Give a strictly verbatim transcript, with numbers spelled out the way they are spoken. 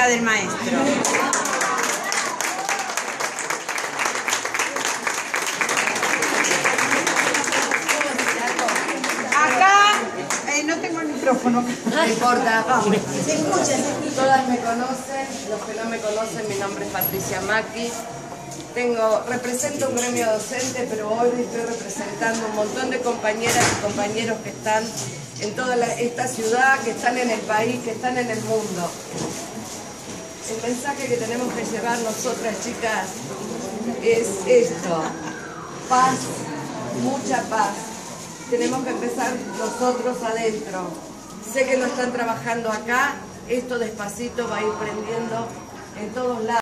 la del maestro. Acá, eh, no tengo el micrófono. No importa, se escucha. Todas me conocen, los que no me conocen, mi nombre es Patricia Macchi. Tengo, represento un gremio docente, pero hoy estoy representando un montón de compañeras y compañeros que están en toda la, esta ciudad, que están en el país, que están en el mundo. El mensaje que tenemos que llevar nosotras, chicas, es esto: paz, mucha paz. Tenemos que empezar nosotros adentro. Sé que lo están trabajando acá, esto despacito va a ir prendiendo en todos lados.